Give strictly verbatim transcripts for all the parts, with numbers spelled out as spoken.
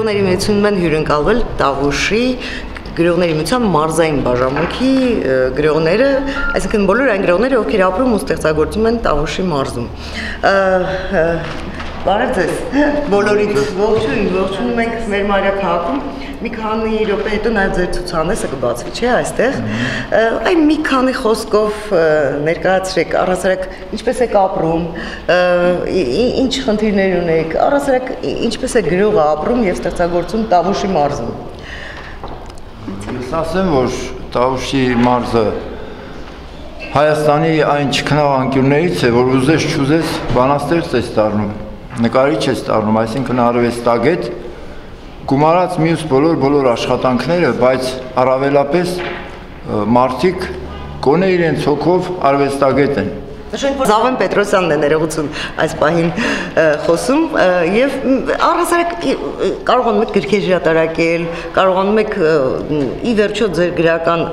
Գրողների միությունում են հյուրընկալվել Տավուշի գրողների միության մարզային բաժանմունքի գրողները, այսինքն բոլոր այն գրողները, ովքեր ապրում ու ստեղծագործում են Տավուշի մարզում։ Բարև ձեզ, բոլորիդ ողջույն, ողջունում ենք մեր մայրաքաղաքում, մի քանի րոպե հետո նաև ձեր ցուցահանդեսը կբացվի, չէ՞, այստեղ։ Այն մի քանի խոսքով ներկայացրեք, առհասարակ ինչպես եք ապրում, ինչ խնդիրներ ունեք, առհասարակ ինչպես է գրողը ապրում եւ ստեղծագործում Տավուշի մարզում։ Ես ասեմ, որ Տավուշի մարզը Հայաստանի այն չքնաղ անկյուններից է, որ ուզես չուզես բանաստեղծ ես դառնում, նկարիչ ես դառնում, այսինքն արվեստագետ, գումարած մյուս բոլոր բոլոր աշխատանքները, բայց առավելապես մարդիկ գոնե իրենց հոգով արվեստագետ են։ Նշենք, որ Զավեն Պետրոսյանն է ներողություն այս պահին խոսում եւ առհասարակ կարողանում եք գրքեր հրատարակել, կարողանում եք ի վերջո ձեր գրական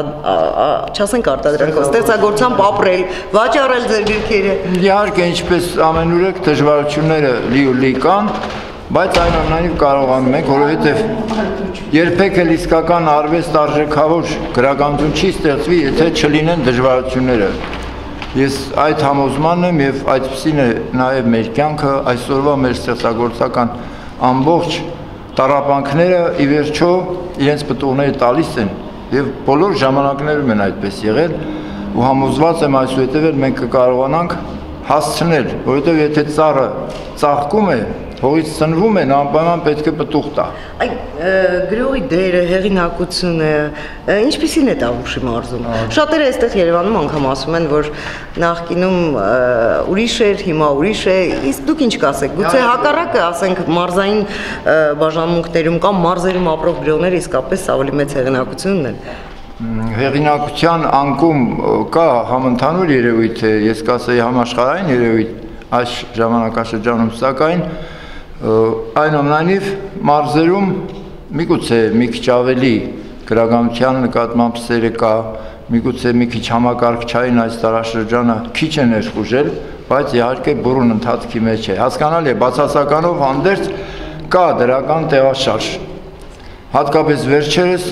չասենք արտադրանքով ստեղծագործությամբ ապրել, վաճառել ձեր գրքերը։ Իհարկե, ինչպես ամենուրեք դժվարությունները լի կան, բայց այնուամենայնիվ կարողանում ենք, որովհետեւ երբեք էլ իսկական արվեստ արժեքավոր գրականություն չի ստեղծվի, եթե չլինեն դժվարությունները։ Ես այդ համոզմանն եմ եւ այդպեսին է նաեւ մեր կյանքը, այսօրվա մեր ստեղծագործական ամբողջ տառապանքները ի վերջո իրենց պտուղները տալիս են եւ բոլոր ժամանակներում են այդպես եղել ու համոզված եմ այսուհետեւ էլ մենք կկարողանանք հասցնել, որովհետեւ եթե ծառը ծաղկում է, հողից ծնվում է, անպայման պետք է պտուղ տա։ Այ գրողի դերը, հեղինակությունը, ինչպիսին է Տավուշի մարզում։ Շատերը այստեղ Երևանում անգամ ասում են, որ նախկինում ուրիշ էր, հիմա ուրիշ է, իսկ դուք ինչ կասեք։ Գուցե հակառակը, ասենք, մարզային բաժանմունքներում կամ մարզերում ապրող գրողները իսկապես ավելի մեծ հեղինակություն ունեն։ Հեղինակության անկում կա համընդհանուր երևույթ է, ես կասեի համաշխարհային երևույթ այս ժամանակաշրջանում, սակայն այնուամենայնիվ մարզերում միգուցե մի քիչ ավելի գրականության նկատմամբ սերը կա, միգուցե մի քիչ համակարգչային այս տարաշրջանը քիչ է ներխուժել, բայց իհարկե բուրըն ընթացքի մեջ է։ Հասկանալի է, բացասականով հանդերձ կա դրական տեղաշարժ։ Հատկապես վերջերս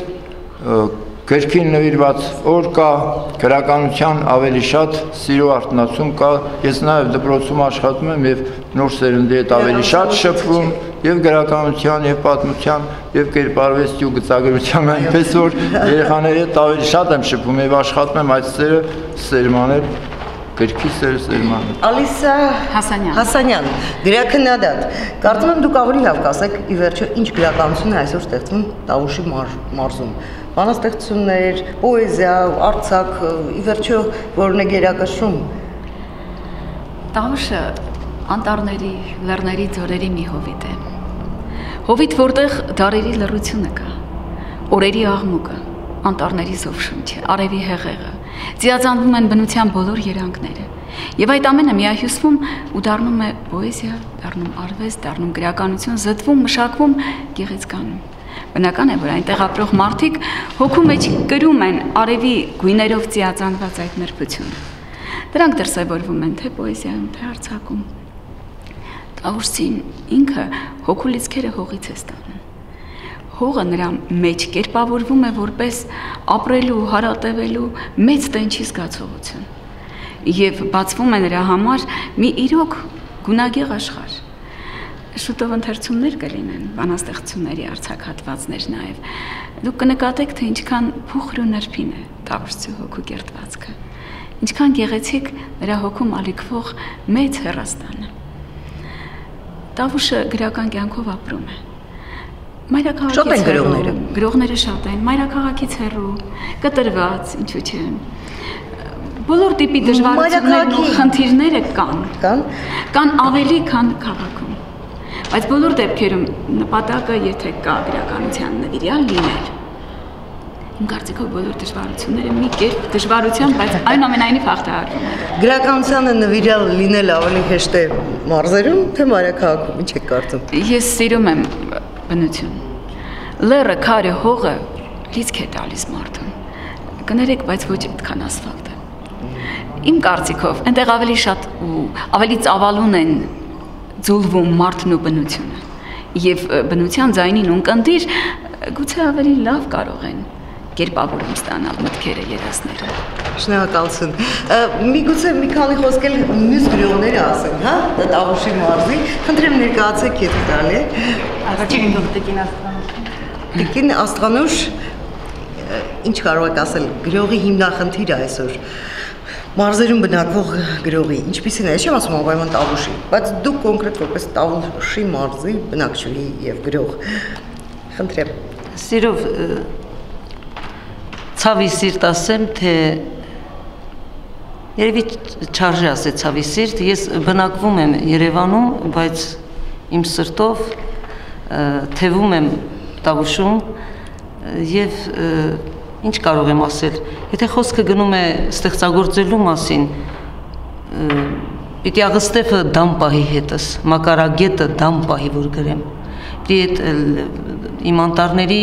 գրքին նվիրված օր կա, գրականության ավելի շատ սիրո արթնացում կա, ես նաև դպրոցում աշխատում եմ եւ նոր սերնդի հետ ավելի շատ շփվում եւ գրականության եւ պատմության եւ կերպարվեստի ու գծագրության այնպես որ երեխաների հետ ավելի շատ եմ շփվում եւ աշխատում եմ այդ սերը սերմանել, գրքի սերը սերմանել։ Ալիսա Հասանյան Հասանյան, գրաքննադատ, կարծում եմ դուք ավելի լավ կասեք ի վերջո ինչ գրականություն է այսօր ստեղծվում Տավուշի մարզում։ Բանաստեղծություններ, պոեզիա, արձակ, ի վերջո որն է գերակշռում։ Տավուշը անտառների, լեռների, ձորերի մի հովիտ է։ Հովիտ, որտեղ դարերի լռությունը կա, օրերի աղմուկը, անտառների զովշունչը, արևի հեղեղը, ձիաձանվում են բնության բոլոր երանգները։ Եվ այդ ամենը միահյուսվում ու դառնում է պոեզիա, դառնում արվեստ, դառնում գրականություն, զտվում, մշակվում, գեղեցկանում։ Բնական է, որ այնտեղ ապրող մարդիկ հոգու մեջ կրում են արևի գույներով ծիածանված այդ նրբությունը։ Դրանք դրսևորվում են թե պոեզիայում, թե արձակում։ Տավուշին ինքը հոգու լիցքերը հողից է ստանում։ Հողը նրա մեջ կերպավորվում է որպես ապրելու, հարատևելու մեծ տենչի զգացողություն։ Եվ բացվում է նրա համար մի իրոք գունագեղ աշխարհ։ Շուտով ընթերցումներ կլինեն, բանաստեղծությունների արձակհատվածներ նաև։ Դուք կնկատեք, թե ինչքան փուխր ու նրբին է Տավուշի հոգու կերտվածքը, ինչքան գեղեցիկ նրա հոգում ալիքվող մեծ հեռաստանը։ Տավուշը գրական կյանքով ապրում է։ Մայրաքաղաքից գրողները, գրողները շատ են, մայրաքաղաքից հեռու, կտրված, ինչու՞ չէ։ Բոլոր տիպի դժվարություններն ու խնդիրները կան, կան, կան ավելի, քան քաղաքում։ Բայց բոլոր դեպքերում նպատակը, եթե կա գրականության նվիրյալ լինել, իմ կարծիքով բոլոր դժվարությունները մի կերպ դժվարության, բայց այնուամենայնիվ հաղթահարվում են։ Գրականությանը նվիրյալ լինել ավելի հեշտ է մարզերում, թե մայրաքաղաքում, ինչ եք կարծում։ Ես սիրում եմ բնություն։ Լեռը, քարը, հողը լիցք է տալիս մարդուն։ Կներեք, բայց ոչ այդքան ասֆալտը։ Իմ կարծիքով, այնտեղ ավելի շատ ու ավելի ծավալուն են ձուլվում մարդն ու բնությունը։ եւ բնության ձայնին ունկնդիր, գուցե ավելի լավ կարող են կերպավորում ստանալ մտքերը, երազները։ Շնորհակալություն։ Միգուցե մի քանի խոսք էլ մյուս գրողները ասեն, հա, Տավուշի մարզի։ Խնդրեմ ներկայացեք ետ տալի։ Առաջին դոկտեկին Աստղանուշ։ Տիկին Աստղանուշ, ինչ կարող եք ասել գրողի հիմնախնդիրը այսօր։ Մարզերում բնակվող գրողի, ինչպիսին է, չեմ ասում անպայման Տավուշի, բայց դուք կոնկրետ որպես Տավուշի մարզի բնակչուհի եւ գրող։ Խնդրեմ։ Սիրով ցավի սիրտ ասեմ, թե երևի չարժե ասել ցավի սիրտ, ես բնակվում եմ Երևանում, բայց իմ սրտով թևում եմ Տավուշում եւ ինչ կարող եմ ասել, եթե խոսքը գնում է ստեղծագործելու մասին, պիտի աղստեփը դամ պահի հետս, մակարագետը դամ պահի, որ գրեմ, պիտի այդ իմ անտառների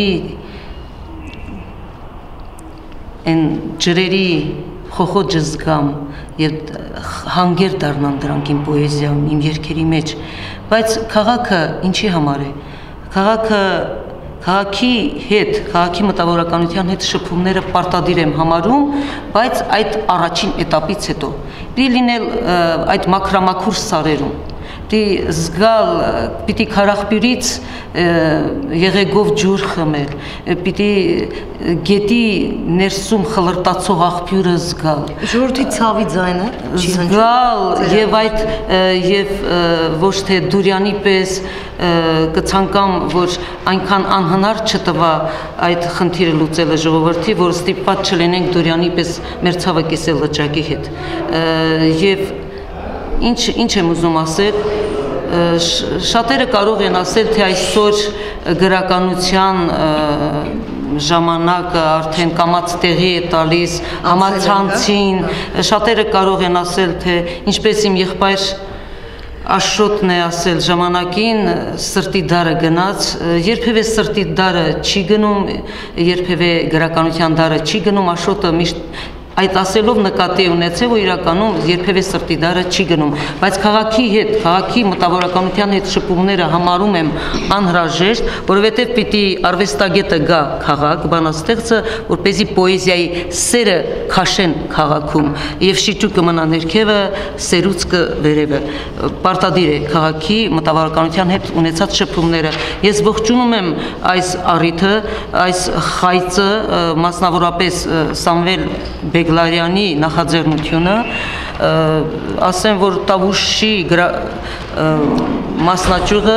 այն ջրերի խոխոջը զգամ եւ հանգեր դառնան դրանք իմ պոեզիայում, իմ երգերի մեջ, բայց քաղաքը ինչի համար է, քաղաքը Քաղաքի հետ, քաղաքի մտավորականության հետ շփումները պարտադիր եմ համարում, բայց այդ առաջին էտապից հետո պիտի լինել այդ մաքրամաքուր սարերում, պիտի զգալ, պիտի քարախբյուրից եղեգով ջուր խմել, պիտի գետի ներսում խլրտացող աղբյուրը զգալ, ժողովրդի ցավի ձայնը զգալ եւ այդ եւ ոչ թե Դուրյանի պես կցանկամ, որ այնքան անհնար չտվա այդ խնդիրը լուծելը ժողովրդի, որ ստիպված չլինենք Դուրյանի պես մեր ցավը կիսել լճակի հետ։ Եվ ինչ ինչ եմ ուզում ասել, շատերը կարող են ասել, թե այսօր գրականության ժամանակը արդեն կամաց տեղի է տալիս համացանցին, շատերը կարող են ասել, թե ինչպես իմ եղբայր Աշոտն է ասել ժամանակին սրտի դարը գնաց, երբևէ սրտի դարը չի գնում, երբևէ գրականության դարը չի գնում, Աշոտը միշտ այդ ասելով նկատի ունեցել, որ իրականում երբևէ սրտի դարը չի գնում, բայց քաղաքի հետ, քաղաքի մտավորականության հետ շփումները համարում եմ անհրաժեշտ, որովհետև պիտի արվեստագետը գա քաղաք, բանաստեղծը, որպեսզի պոեզիայի սերը քաշեն քաղաքում եւ շիճուկը մնա ներքևը, սերուցքը վերևը։ Պարտադիր է քաղաքի մտավորականության հետ ունեցած շփումները։ Ես ողջունում եմ այս առիթը, այս խայծը, մասնավորապես Սամվել Բեգլարյանի նախաձեռնությունը, ասեմ, որ Տավուշի մասնաճյուղը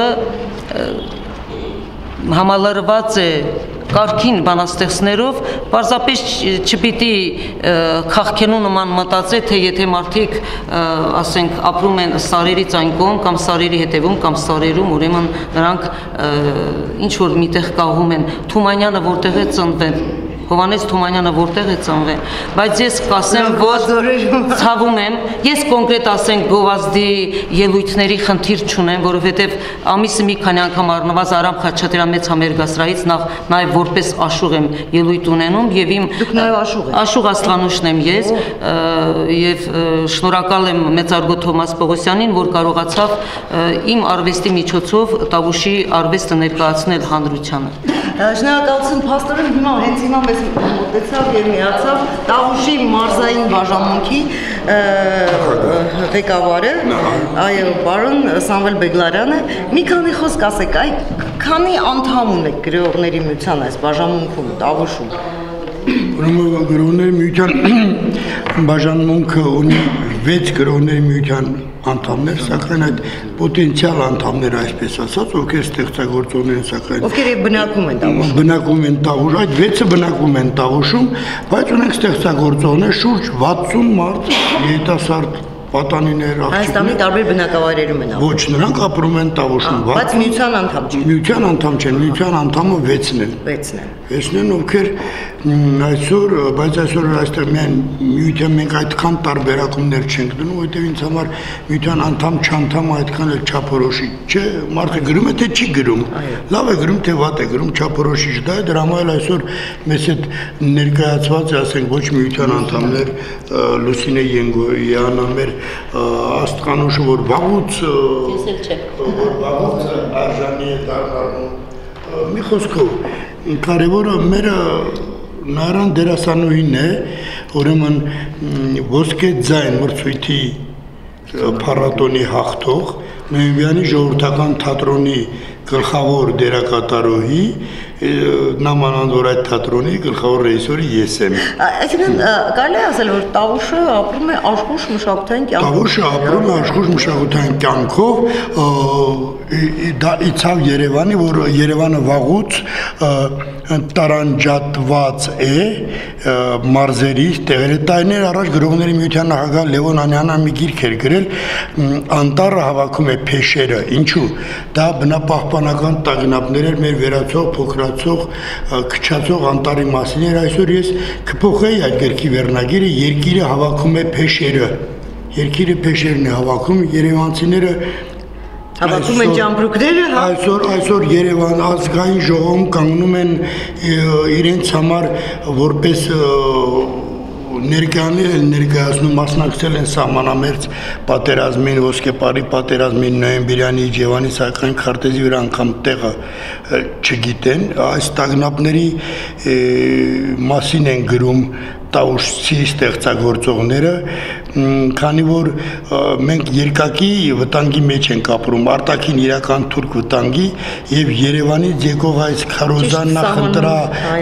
համալրված է կարգին բանաստեղծներով, պարզապես չպիտի քաղաքենու նման մտածել, թե եթե մարդիկ, ասենք, ապրում են սարերից այն կողմ կամ սարերի հետևում կամ սարերում, ուրեմն նրանք ինչ որ միտեղ կաղում են, Թումանյանը որտեղ է ծնվել, Հովանես Թումանյանը որտեղ է ծնվել, բայց ես կասեմ, որ ցավում եմ, ես կոնկրետ ասենք գովազդի ելույթների խնդիր չունեմ, որովհետև ամիսը մի քանի անգամ առնվազն Արամ Խաչատրյան մեծ համերգասրահից նաև որպես աշուղ եմ ելույթ ունենում եւ իմ աշուղ Աստղանուշն եմ ես եւ շնորհակալ եմ մեծարգո Թոմաս Պողոսյանին, որ կարողացավ իմ արվեստի միջոցով Տավուշի արվեստը ներկայացնել հանրությանը։ Շնորհակալություն փաստորեն հիմա հենց հիմա մեզ մոտեցավ եւ միացավ Տավուշի մարզային բաժանմունքի ղեկավարը, այո, պարոն Սամվել Բեգլարյանը, մի քանի խոսք ասեք, այ քանի անդամ ունեք գրողների միության այս բաժանմունքում Տավուշում։ Ուրեմն գրողների միության բաժանմունքը ունի վեց գրողների միության անդամներ, սակայն այդ պոտենցիալ անդամները, այսպես ասած, ովքեր ստեղծագործողներ են, սակայն ովքեր բնակվում են Տավուշում, բնակվում են Տավուշ, այդ վեցը բնակվում են Տավուշում, բայց ունենք ստեղծագործողներ շուրջ վաթսուն մարդ, երիտասարդ պատանիներ, Հայաստանի տարբեր բնակավայրերում են ապրում։ Ոչ, նրանք ապրում են Տավուշում, բայց միության անդամ չեն։ Միության անդամ չեն, միության անդամը վեցն են։ վեցն են։ Վեցն են, ովքեր այսօր, բայց այսօր այստեղ միայն միության մենք այդքան տարբերակումներ չենք դնում, որտեղ ինձ համար միության անդամ չանդամ այդքան էլ չափորոշի չէ, մարդը գրում է թե չի գրում։ Լավ է գրում, թե վատ է գրում, չափորոշիչ դա է, դրա համար այսօր մեզ հետ ներկայացված է, ասենք, ոչ միության անդամներ Լուսինե Ենգոյանը, մեր աստղանուշը, որ վաղուց որ վաղուց արժանի է դառնում։ Մի խոսքով, կարևորը մեր Նարան դերասանուհին է, ուրեմն ոսկե ձայն մրցույթի փառատոնի հաղթող, Նոյեմբյանի ժողովրդական թատրոնի գլխավոր դերակատարուհի, նամանան որ այդ թատրոնի գլխավոր ռեժիսորը ես եմ։ Այսինքն կարելի է ասել, որ Տավուշը ապրում է աշխույժ մշակութային կյանքով։ Տավուշը ապրում է աշխույժ մշակութային կյանքով, դա իցավ Երևանի, որ Երևանը վաղուց տարանջատված է մարզերից, տեղերի տարիներ առաջ գրողների միության նախագահ Լևոն Անյանը մի գիրք էր գրել, անտառը հավաքում է փեշերը, ինչու՞։ Դա բնապահպանական տագնապներ էր մեր վերացող, փոքրացող, քչացող անտառի մասին էր, այսօր ես կփոխեի այդ գրքի վերնագիրը, երկիրը հավաքում է փեշերը, երկիրը փեշերն է հավաքում, երևանցիները Հավաքում են ճամպրուկները, հա։ Այսօր այսօր Երևան ազգային ժողովում կանգնում են իրենց համար որպես ներկայաներ են ներկայացնում, մասնակցել են սահմանամերձ պատերազմին, ոսկեպարի պատերազմին, նոյեմբերյանի Իջևանի, սակայն քարտեզի վրա անգամ տեղը չգիտեն, այս տագնապների մասին են գրում Տավուշցի ստեղծագործողները, քանի որ մենք երկակի վտանգի մեջ ենք ապրում, արտաքին իրական թուրք վտանգի եւ Երևանից եկող այս քարոզան նախընտրա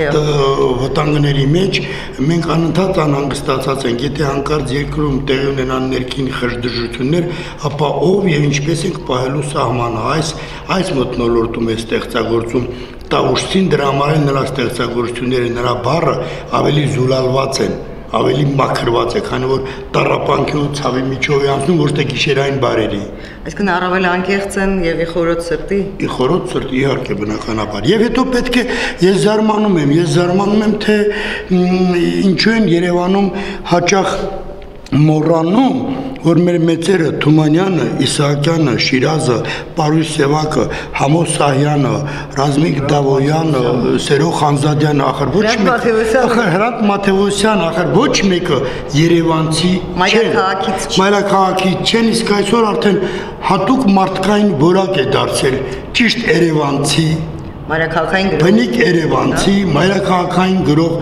վտանգների մեջ մենք անընդհատ անհանգստացած ենք, եթե հանկարծ երկրում տեղի ունենան ներքին խժդժություններ, ապա ով եւ ինչպես ենք պահելու սահմանը, այս այս մթնոլորտում է ստեղծագործում Տավուշցին, դրա համար էլ նրա ստեղծագործությունները, նրա բառը ավելի զուլալված են, ավելի մաքրված է, քանի որ տառապանքի ու ցավի միջով է անցնում, ոչ թե գիշերային բարերի։ Այսինքն առավել անկեղծ են եւ ի խորոց սրտի։ Ի խորոց սրտի, իհարկե, բնականաբար։ Եվ հետո պետք է ես զարմանում եմ, ես զարմանում եմ, թե ինչու են Երևանում հաճախ մոռանում, որ մեր մեծերը Թումանյանը, Իսահակյանը, Շիրազը, Պարույր Սևակը, Համո Սահյանը, Ռազմիկ Դավոյանը, Սերո Խանզադյանը, ախր ոչ մեկը, ախր Հրանտ Մաթեոսյանը, ախր ոչ մեկը երևանցի չեն, մայրաքաղաքից չեն, իսկ այսօր արդեն հատուկ մարդկային որակ է դարձել, ճիշտ երևանցի, մայրաքաղաքային գրող, բնիկ երևանցի, մայրաքաղաքային գրող,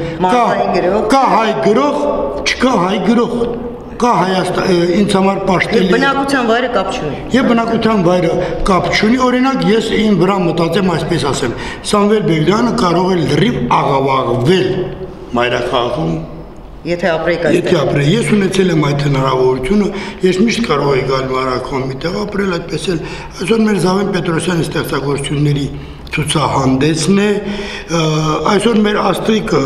կա հայ գրող, չկա հայ գրող, կա Հայաստան, ինձ համար պաշտելի։ Եվ բնակության վայրը կապ չունի։ Եվ բնակության վայրը կապ չունի, օրինակ ես իմ վրա մտածեմ այսպես ասեմ, Սամվել Բեգլյանը կարող է լրիվ աղավաղվել մայրաքաղաքում։ Եթե ապրեի այստեղ։ Եթե ապրեի, ես ունեցել եմ այդ հնարավորությունը, ես միշտ կարող եի գալ մայրաքաղաքում մի տեղ ապրել, այդպես էլ այսօր մեր Զավեն Պետրոսյանի ստեղծագործությունների ցուցահանդեսն է, այսօր մեր Աստրիկը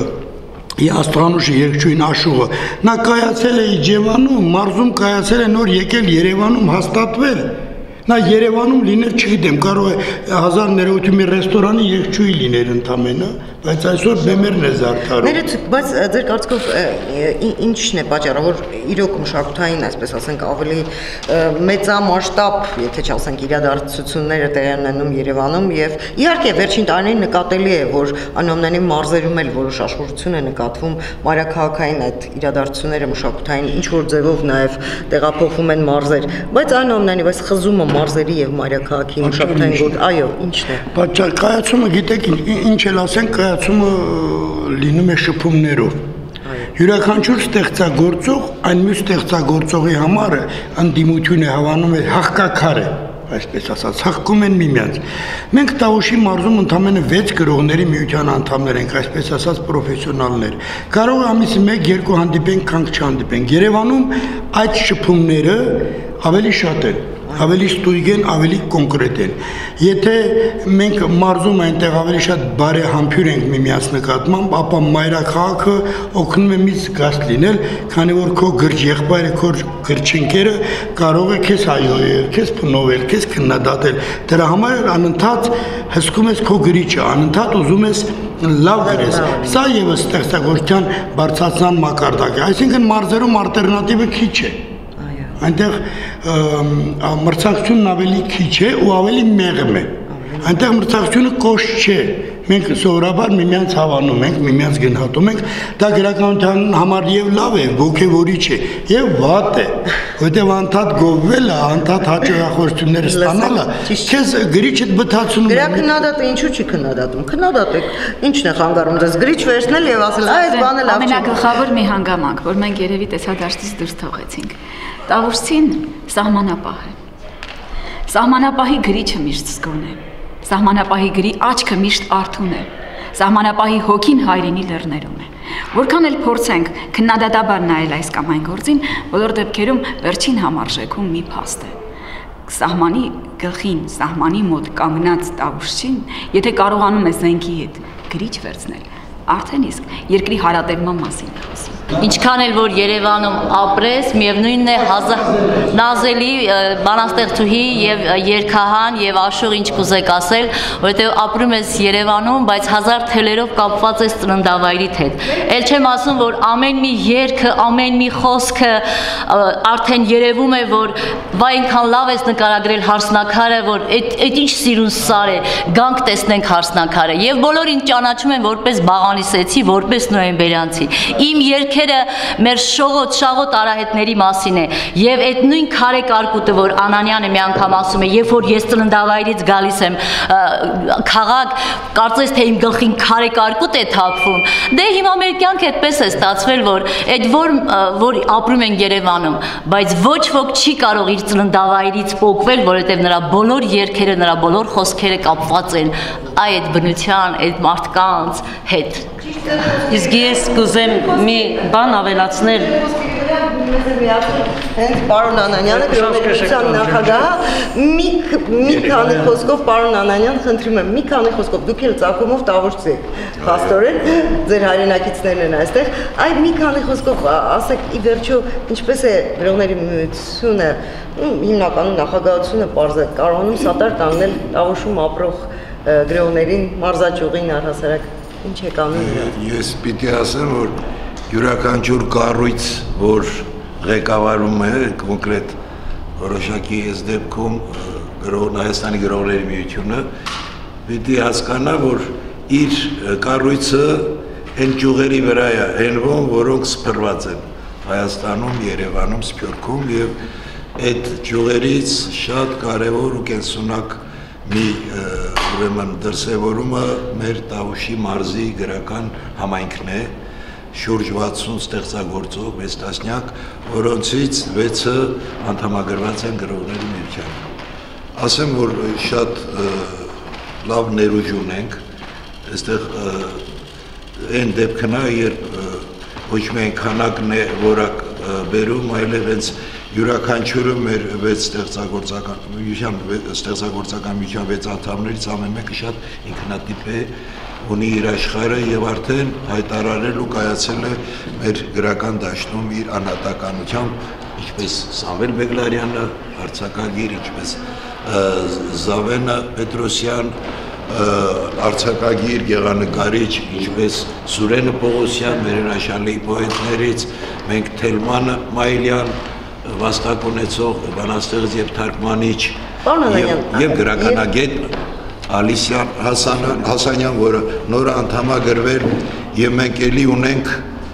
Աստղանուշը երկչույն Աշուղը, նա կայացել է Իջևանում, մարզում կայացել է նոր եկել Երևանում հաստատվել, նա Երևանում լինել չգիտեմ, կարող է հազար ներողություն մի ռեստորանի երկչույի լինել ընդամենը, բայց այսօր բեմերն է զարդարում։ Ներեցեք, բայց ձեր կարծիքով ինչն է պատճառը, որ իրոք մշակութային, այսպես ասենք, ավելի մեծամասշտաբ, եթե չասենք, իրադարձությունները տեղի ունենում Երևանում եւ իհարկե վերջին տարիներին նկատելի է, որ անոմնանի մարզերում էլ որոշ աշխուժություն է նկատվում, մայրաքաղաքային այդ իրադարձությունները մշակութային ինչ որ ձևով նաեւ տեղափոխվում են մարզեր, բայց անոմնանի, բայց խզումը մարզերի եւ մայրաքաղաքի մշակութային գործ, այո, ինչն է։ Պատճառ կայացումը, գիտեք, ինչ էլ ասենք, կայացումը լինում է շփումներով։ Յուրաքանչյուր ստեղծագործող այն մյուս ստեղծագործողի համար ընդդիմություն է հավանում է հաղկակար է, այսպես ասած, հաղկում են միմյանց։ Մենք Տավուշի մարզում ընդամենը վեց գրողների միության անդամներ ենք, այսպես ասած պրոֆեսիոնալներ։ Կարող է ամիսի մեկ երկու հանդիպենք, քանք չհանդիպենք։ Երևանում այդ շփումները ավելի շատ են, ավելի ստույգ են, ավելի կոնկրետ են։ Եթե մենք մարզում այնտեղ ավելի շատ բարեհամբույր ենք միմյանց նկատմամբ, ապա մայրաքաղաքը օգնում է մի զգաստ լինել, քանի որ քո գրջ եղբայրը, քո գրչընկերը կարող է քեզ հայհոյել, քեզ փնովել, քեզ քննադատել։ Դրա համար անընդհատ հսկում ես քո գրիչը, անընդհատ ուզում ես լավ գրես։ Սա եւս ստեղծագործության բարձրացման մակարդակ է։ Այսինքն մարզերում ալտերնատիվը քիչ է։ Այնտեղ մրցակցությունն ավելի քիչ է ու ավելի մեղմ է։ Այնտեղ մրցակցությունը կոշտ չէ, մենք սովորաբար միմյանց հավանում ենք, միմյանց գնահատում ենք, դա գրականության համար եւ լավ է, ոգևորիչ է եւ վատ է, որտեղ անդադ գովվելը, անդադ հաջողություններ ստանալը, քեզ գրիչդ բթացնում է։ Գրաքննադատը ինչու՞ չի քննադատում։ Քննադատեք, ի՞նչն է խանգարում դες գրիչ վերցնել եւ ասել, այս բանը լավ չէ։ Ամենագլխավոր մի հանգամանք, որ մենք երևի տեսադաշտից դուրս թողեցինք։ Տավուշցին սահմանապահ է։ Սահմանապահի գրիչը միշտ զգոն է։ Սահմանապահի գրի աչքը միշտ արթուն է։ Սահմանապահի հոգին հայրենի լեռներում է։ Որքան էլ փորձենք քննադատաբար նայել այս կամ այն գործին, բոլոր դեպքերում վերջին համարժեքում մի փաստ է։ Սահմանի գլխին, սահմանի մոտ կանգնած տավուշին, եթե կարողանում է զենքի հետ գրիչ վերցնել, արդեն իսկ երկրի հարատևման մասին է խոսում։ Ինչքան էլ որ Երևանում ապրես, միևնույնն է նազելի բանաստեղծուհի եւ երգահան եւ աշխուժ ինչ կուզեք ասել, որովհետեւ ապրում ես Երևանում, բայց հազար թելերով կապված ես ծննդավայրիդ հետ։ Էլ չեմ ասում, որ ամեն մի երգը, ամեն մի խոսքը արդեն երևում է, որ վայ այնքան լավ ես նկարագրել հարսնակարը, որ այդ ինչ սիրուն սար է, գանք տեսնենք հարսնակարը։ Եվ բոլորին ճանաչում են որպես բաղանիսեցի, որպես նոյեմբերյանցի։ Իմ երգերը մեր շողոտ, շաղոտ արահետների մասին է։ Եվ այդ նույն քարե կարկուտը, որ Անանյանը մի անգամ ասում է, երբ որ ես ծննդավայրից գալիս եմ քաղաք, կարծես թե իմ գլխին քարե կարկուտ է թափվում։ Դե հիմա մեր կյանքը այդպես է ստացվել, որ այդ որ որ ապրում են Երևանում, բայց ոչ ոք չի կարող իր ծննդավայրից պոկվել, որովհետև նրա բոլոր երգերը, նրա բոլոր խոսքերը կապված են այդ բնության, այդ մարդկանց հետ։ Իսկ ես կուզեմ մի բան ավելացնել։ Հենց պարոն Անանյանը գրողության նախագահը մի մի քանի խոսքով պարոն Անանյան, խնդրում եմ, մի քանի խոսքով դուք էլ ցակումով տավուշցի եք, փաստորեն ձեր հայրենակիցներն են այստեղ, այ մի քանի խոսքով ասեք ի վերջո ինչպես է գրողների միությունը, հիմնականում նախագահությունը պարզ է կարողանում սատար կանգնել տավուշում ապրող գրողներին, մարզաճյուղին առհասարակ ինչ է կանում։ Ես պիտի ասեմ, որ յուրաքանչյուր կառույց, որ ղեկավարում է կոնկրետ որոշակի այս դեպքում Հայաստանի գրողների միությունը, պիտի հասկանա, որ իր կառույցը այն ճյուղերի վրա է հենվում, որոնք սփռված են Հայաստանում, Երևանում, Սփյուռքում եւ այդ ճյուղերից շատ կարևոր ու կենսունակ մի ուրեմն դրսևորումը մեր Տավուշի մարզի գրական համայնքն է, շուրջ վաթսուն ստեղծագործող մեծ տասնյակ, որոնցից վեցը անդամագրված են գրողների միությանը։ Ասեմ, որ շատ լավ ներուժ ունենք, այստեղ այն դեպքն է, երբ ոչ միայն քանակն է որակ բերում, այլև հենց յուրաքանչյուրը մեր վեց ստեղծագործական ստեղծագործական միության վեց անդամներից ամեն մեկը շատ ինքնատիպ է, ունի իր աշխարհը եւ արդեն հայտարարել ու կայացել է մեր գրական դաշտում իր անհատականությամբ, ինչպես Սամվել Բեգլարյանը, արձակագիր, ինչպես Զավենը Պետրոսյան, արձակագիր, գեղանկարիչ, ինչպես Սուրենը Պողոսյան, մեր հրաշալի պոետներից, մենք Թելմանը Մայլյան, վաստակ ունեցող բանաստեղծ եւ թարգմանիչ եւ գրականագետ Ալիսյան Հասանյան, որը նոր անդամագրվել եւ մենք էլի ունենք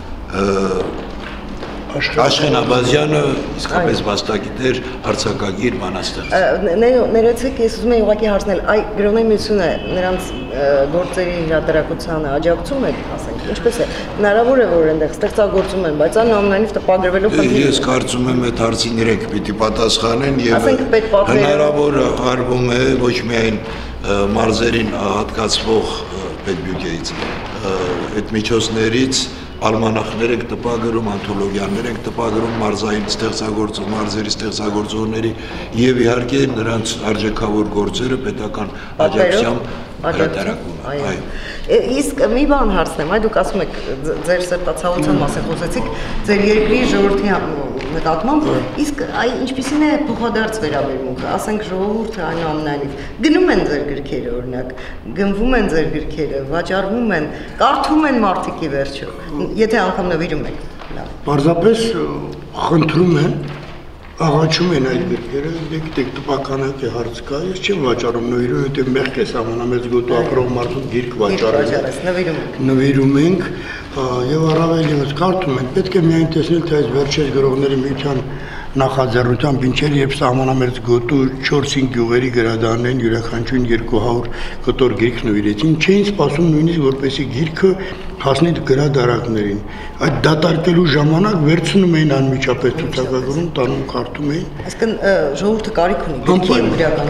Աշխեն Աբազյանը, իսկապես վաստակիտեր, արձակագիր, բանաստեղծ։ Ներեցեք, ես ուզում եմ ուղղակի հարցնել, այ գրողների միությունը նրանց գործերի հրատարակությանը աջակցում է, ասենք, ինչպես է, հնարավոր է, որ այնտեղ ստեղծագործում են, բայց անամենայնիվ տպագրվելով խնդիր։ Ես կարծում եմ այդ հարցին իրենք պիտի պատասխանեն եւ հնարավոր արվում է ոչ միայն մարզերին հատկացվող պետբյուջեից, այդ միջոցներից Ալմանախներ ենք տպագրում, անթոլոգիաներ ենք տպագրում մարզային ստեղծագործող, մարզերի ստեղծագործողների եւ իհարկե նրանց արժեքավոր գործերը պետական աջակցությամբ հրատարակվում։ Իսկ մի բան հարցնեմ, այ դուք ասում եք ձեր սրտացավության մասին խոսեցիք, ձեր երկրի ժողովրդի նկատմամբ, իսկ այ ինչպիսին է փոխադարձ վերաբերմունքը, ասենք ժողովուրդը այնուամենայնիվ գնում են ձեր գրքերը, օրինակ, գնվում են ձեր գրքերը, վաճառվում են, կարդում են մարդիկ ի վերջո, եթե անգամ նվիրում եք։ Պարզապես խնդրում են աղաչում են այդ գրքերը, դեք տպականակի հարց կա, ես չեմ վաճառում նվիրում, որտեղ մեղք է ամենամեծ գոտու ապրող մարդու գիրք վաճառել, նվիրում ենք եւ առավել ևս կարդում ենք, պետք է միայն տեսնել, թե այս վերջերս գրողների միության նախաձեռնությամբ ինչեր երբ ամենամեծ գոտու չորս-հինգ գյուղերի գրադարաններին յուրաքանչյուրին երկու հարյուր կտոր գիրք նվիրեցին, չէին սպասում նույնիսկ որպեսզի գիրքը հասնի գրադարաններին։ Այդ դատարկելու ժամանակ վերցնում էին անմիջապես ցուցակագրում, տանում կարդում էին։ Այսինքն ժողովուրդը կարիք ունի գրքի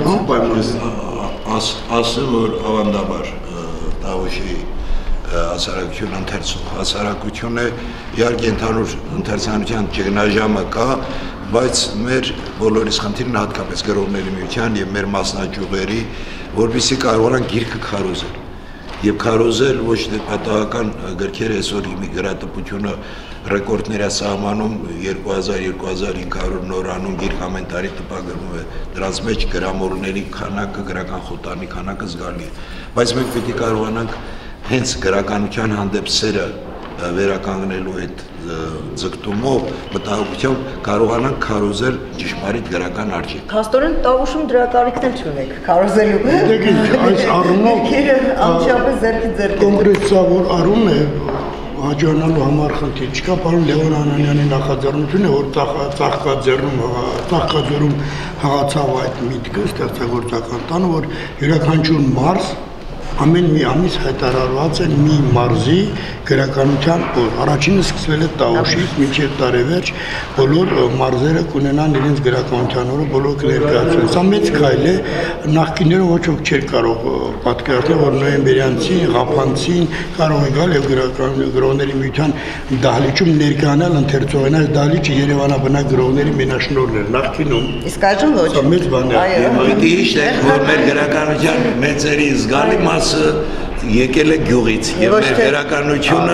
գրականություն։ Ասեմ, որ ավանդաբար Տավուշի հասարակություն ընթերցում հասարակությունը իհարկե ընդհանուր ընթերցանության ճգնաժամը կա, բայց մեր բոլորիս խնդիրն հատկապես գրողների միության եւ մեր մասնաճյուղերի, որովհետեւ կարողանան գիրքը քարոզել։ Եվ քարոզել ոչ թե պատահական գրքերը այսօր մի գրատպությունը ռեկորդների սահմանում երկու հազար - երկու հազար հինգ հարյուր նոր անուն գիրք ամեն տարի տպագրվում է։ Դրանց մեջ գրամորների քանակը, գրական խոտանի քանակը զգալի է։ Բայց մենք պետք է կարողանանք հենց գրականության հանդեպ սերը վերականգնելու հետ ձգտումով մտահոգությամբ կարողանանք քարոզել ճշմարիտ գրական արժեք։ Փաստորեն Տավուշում դրա կարիքն էլ չունեք քարոզելու։ Դեք այս առումով անմիջապես ձեռքի ձեռք կոնկրետ սա որ առում է հաջողանալու համար խնդիր չկա, պարոն Լևոն Անանյանի նախաձեռնությունը, որ ծաղկաձեռնում ծաղկաձեռում հաղացավ այդ միտքը ստեղծագործական տանը, որ յուրաքանչյուր մարզ ամեն մի ամիս հայտարարված է մի մարզի գրականության օր։ Առաջինը սկսվել է Տավուշից մինչև տարեվերջ բոլոր մարզերը կունենան իրենց գրականության օրը, բոլոր կներկայացնեն։ Սա մեծ քայլ է, նախկիները ոչ ոք չէր կարող պատկերացնել, որ նոյեմբերյանցին, ղափանցին կարող է գալ եւ գրական գրողների միության դահլիճում ներկայանալ ընթերցողին, այս դահլիճը Երևանաբնակ գրողների մենաշնորհն էր նախկինում։ Իսկ այժմ ոչ։ Սա մեծ բան է։ Պիտի հիշենք, որ մեր գրականության մեծերի զգալի մասը եկել է գյուղից եւ մեր գրականությունը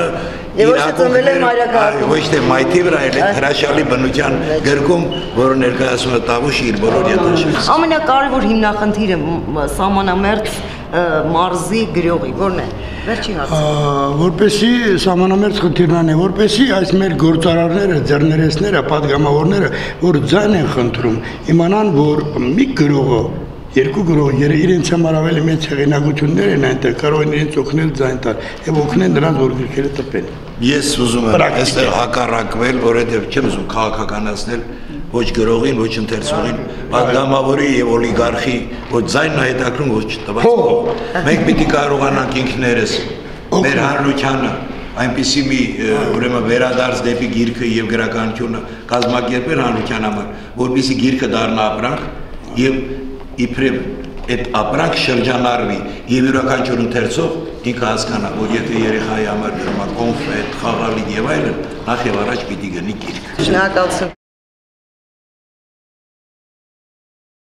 ոչ թե մայթի վրա, այլ հրաշալի բնության գրքում, որը ներկայացնում է Տավուշը իր բոլոր յետաշինը։ Ամենակարևոր հիմնախնդիրը սահմանամերձ մարզի գրողի որն է։ Վերջի հարցը։ Որպեսի սահմանամերձ խնդիրն է, որպեսի այս մեր գործարարները, ձեռներեցները, падգամավորները, որ ձայն են խնդրում, իմանան, որ մի գրողը երկու գրող իրենց համար ավելի մեծ հեղինակություններ են այնտեղ կարող են իրենց օգնել ձայն տալ եւ օգնեն նրանց որ գրքերը տպեն։ Ես ուզում եմ այստեղ հակառակվել, որովհետեւ չեմ ուզում քաղաքականացնել ոչ գրողին, ոչ ընթերցողին, падգամավորի եւ օլիգարխի, ոչ ձայնն հետաքրում ոչ տված։ Մենք պիտի կարողանանք ինքներս մեր հանրությանը այնպիսի մի ուրեմն վերադարձ դեպի գիրքը եւ գրականությունը կազմակերպել հանրության համար, որպեսզի գիրքը դառնա ապրանք եւ իբրև այդ ապրանք շրջանառվի եւ յուրաքանչյուր ընթերցող ինքը հասկանա, որ եթե երեխայի համար գրում է կոնֆետ, խաղալիք եւ այլն, նախ եւ առաջ պիտի գնի գիրք։ Շնորհակալություն։